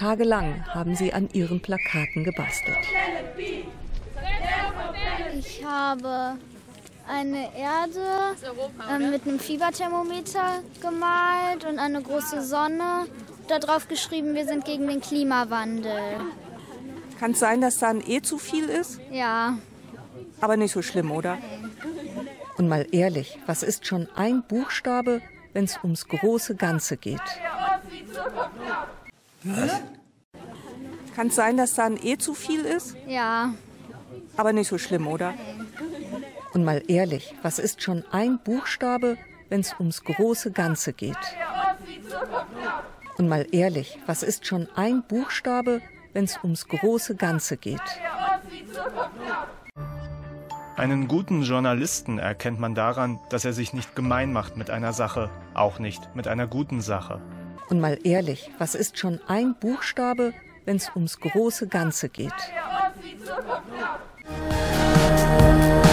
Tagelang haben sie an ihren Plakaten gebastelt. Ich habe eine Erde mit einem Fieberthermometer gemalt und eine große Sonne. Da drauf geschrieben, wir sind gegen den Klimawandel. Kann es sein, dass da ein E zu viel ist? Ja. Aber nicht so schlimm, oder? Und mal ehrlich, was ist schon ein Buchstabe, wenn es ums große Ganze geht? Was? Kann es sein, dass da ein E zu viel ist? Ja. Aber nicht so schlimm, oder? Und mal ehrlich, was ist schon ein Buchstabe, wenn es ums große Ganze geht? Und mal ehrlich, was ist schon ein Buchstabe, wenn es ums große Ganze geht? Einen guten Journalisten erkennt man daran, dass er sich nicht gemein macht mit einer Sache, auch nicht mit einer guten Sache. Und mal ehrlich, was ist schon ein Buchstabe, wenn es ums große Ganze geht?